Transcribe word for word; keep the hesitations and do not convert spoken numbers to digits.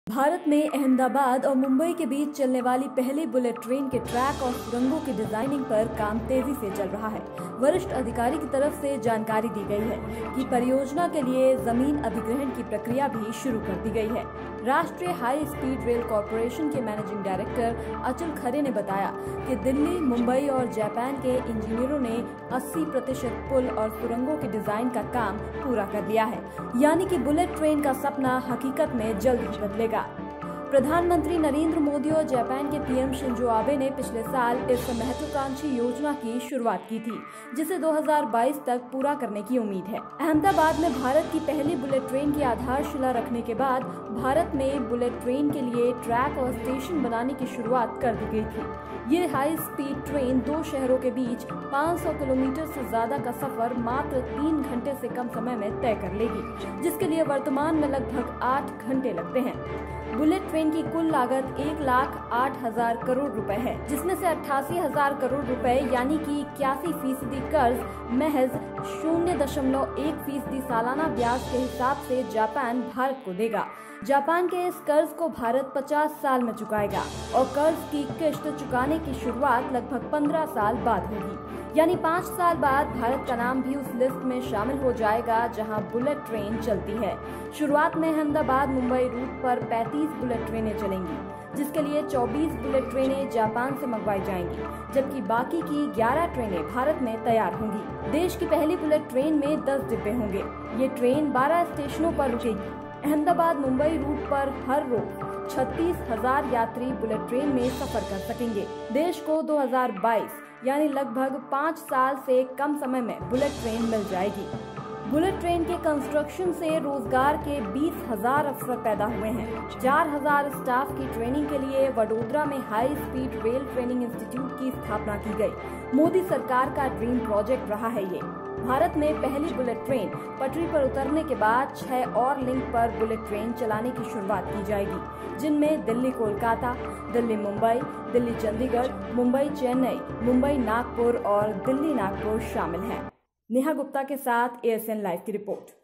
भारत में अहमदाबाद और मुंबई के बीच चलने वाली पहली बुलेट ट्रेन के ट्रैक और सुरंगों की डिजाइनिंग पर काम तेजी से चल रहा है। वरिष्ठ अधिकारी की तरफ से जानकारी दी गई है कि परियोजना के लिए जमीन अधिग्रहण की प्रक्रिया भी शुरू कर दी गई है। राष्ट्रीय हाई स्पीड रेल कॉरपोरेशन के मैनेजिंग डायरेक्टर अचल खरे ने बताया कि दिल्ली, मुंबई और जापान के इंजीनियरों ने अस्सी प्रतिशत पुल और सुरंगों के डिजाइन का काम पूरा कर लिया है, यानी कि बुलेट ट्रेन का सपना हकीकत में जल्द ही बदलेगा। प्रधानमंत्री नरेंद्र मोदी और जापान के पीएम शिंजो आबे ने पिछले साल इस महत्वाकांक्षी योजना की शुरुआत की थी, जिसे दो हज़ार बाईस तक पूरा करने की उम्मीद है। अहमदाबाद में भारत की पहली बुलेट ट्रेन की आधारशिला रखने के बाद भारत में बुलेट ट्रेन के लिए ट्रैक और स्टेशन बनाने की शुरुआत कर दी गई थी। ये हाई स्पीड ट्रेन दो शहरों के बीच पाँच सौ किलोमीटर से ज्यादा का सफर मात्र तीन घंटे से कम समय में तय कर लेगी, जिसके लिए वर्तमान में लगभग आठ घंटे लगते हैं। बुलेट ट्रेन की कुल लागत एक लाख आठ हजार करोड़ रुपए है, जिसमें से अट्ठासी हजार करोड़ रुपए यानी कि इक्यासी फीसदी कर्ज महज शून्य दशमलव एक फीसदी सालाना ब्याज के हिसाब से जापान भारत को देगा। जापान के इस कर्ज को भारत पचास साल में चुकाएगा और कर्ज की किश्त चुकाने की शुरुआत लगभग पंद्रह साल बाद होगी, यानी पाँच साल बाद भारत का नाम भी उस लिस्ट में शामिल हो जाएगा जहां बुलेट ट्रेन चलती है। शुरुआत में अहमदाबाद मुंबई रूट पर पैंतीस बुलेट ट्रेनें चलेंगी, जिसके लिए चौबीस बुलेट ट्रेनें जापान से मंगवाई जाएंगी, जबकि बाकी की ग्यारह ट्रेनें भारत में तैयार होंगी। देश की पहली बुलेट ट्रेन में दस डिब्बे होंगे। ये ट्रेन बारह स्टेशनों पर रुकेगी। अहमदाबाद मुंबई रूट पर हर रोज छत्तीस हजार यात्री बुलेट ट्रेन में सफर कर सकेंगे। देश को दो हज़ार बाईस यानी लगभग पाँच साल से कम समय में बुलेट ट्रेन मिल जाएगी। बुलेट ट्रेन के कंस्ट्रक्शन से रोजगार के बीस हजार अवसर पैदा हुए हैं। चार हजार स्टाफ की ट्रेनिंग के लिए वडोदरा में high speed rail training institute की स्थापना की गई। मोदी सरकार का ड्रीम प्रोजेक्ट रहा है ये। भारत में पहली बुलेट ट्रेन पटरी पर उतरने के बाद छह और लिंक पर बुलेट ट्रेन चलाने की शुरुआत की जाएगी, जिनमें दिल्ली कोलकाता, दिल्ली मुंबई, दिल्ली चंडीगढ़, मुंबई चेन्नई, मुंबई नागपुर और दिल्ली नागपुर शामिल हैं। नेहा गुप्ता के साथ ए एस एन लाइव की रिपोर्ट।